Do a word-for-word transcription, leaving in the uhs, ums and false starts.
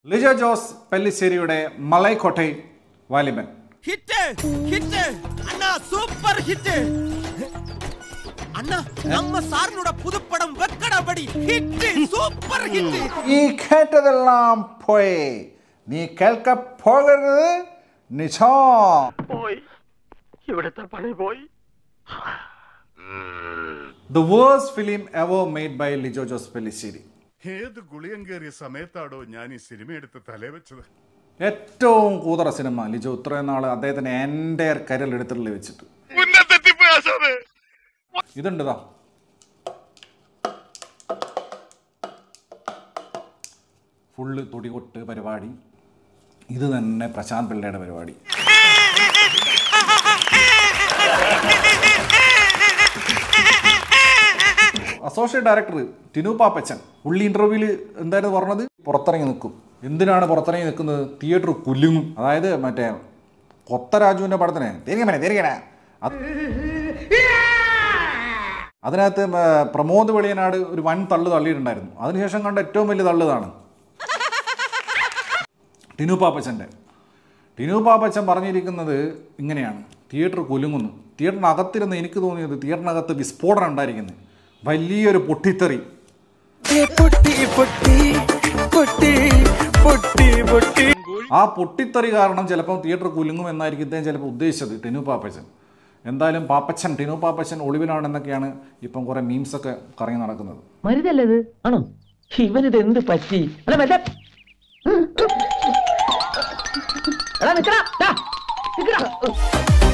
ലിജോ ജോസ് പെല്ലിശ്ശേരിയുടെ Malaikottai Vaaliban. Hit hit അണ്ണാ, super hit അണ്ണാ. നമ്മ സാറിനോട് പുതുപ്പടം വെക്കടപടി ഹിറ്റ്, സൂപ്പർ ഹിറ്റ്. ഈ കേട്ടതെല്ലാം പോയി, നീ കേൾക്ക പോകരുത്. നിശോ പോയി, ഇവിടുത്തെ പണി പോയി. The worst film ever made by Lijo Jose Pellissery. ഏത് ഗുളിയം കയറിയ സമയത്താണോ ഞാൻ ഈ സിനിമ എടുത്ത് തലേ വെച്ചത്? ഏറ്റവും കൂതറ സിനിമ ലിജോ ഇത്രയും നാള് അദ്ദേഹത്തിന് എൻ്റെ കരിയറിൽ എടുത്തിട്ടുള്ള വെച്ചിട്ട്. ഇതുണ്ടതാ ഫുള്ള് തൊടികൊട്ട് പരിപാടി. ഇത് തന്നെ പ്രശാന്ത് പിള്ളയുടെ പരിപാടി. അസോസിയേറ്റ് ഡയറക്ടർ ടിനു പാപ്പച്ചൻ പുള്ളി ഇന്റർവ്യൂവിൽ എന്തായിരുന്നു പറഞ്ഞത്? പുറത്തിറങ്ങി നിൽക്കും. എന്തിനാണ് പുറത്തിറങ്ങി നിൽക്കുന്നത്? തിയേറ്റർ കുലുങ്ങും. അതായത് മറ്റേ കൊത്തരാജുവിൻ്റെ പടത്തിന് തിരികെ തിരികെ അതിനകത്ത് പ്രമോദ് വെളിയനാട് ഒരു വൻ തള്ളു തള്ളിയിട്ടുണ്ടായിരുന്നു. അതിനുശേഷം കണ്ട ഏറ്റവും വലിയ തള്ളുതാണ് ടിനു പാപ്പച്ചൻ്റെ. ടിനു പാപ്പച്ചൻ പറഞ്ഞിരിക്കുന്നത് ഇങ്ങനെയാണ്: തിയേറ്റർ കുലുങ്ങുന്നു. തിയേറ്ററിനകത്തിരുന്ന് എനിക്ക് തോന്നിയത് തിയേറ്ററിനകത്ത് വിസ്ഫോടനം ഉണ്ടായിരിക്കുന്നത്, വലിയൊരു പൊട്ടിത്തെറി. ആ പൊട്ടിത്തെറി കാരണം ചിലപ്പോൾ തിയേറ്റർ കുലുങ്ങും എന്നായിരിക്കും ഇദ്ദേഹം ചിലപ്പോൾ ഉദ്ദേശിച്ചത്, ടിനു പാപ്പച്ചൻ. എന്തായാലും പാപ്പച്ചൻ ടിനു പാപ്പച്ചൻ ഒളിവിലാണെന്നൊക്കെയാണ് ഇപ്പം കുറെ മീംസ് ഒക്കെ കറങ്ങി നടക്കുന്നത്. മരുതല്ലത് ആണോ? ഇവനിത് എന്ത് പറ്റി? അല്ല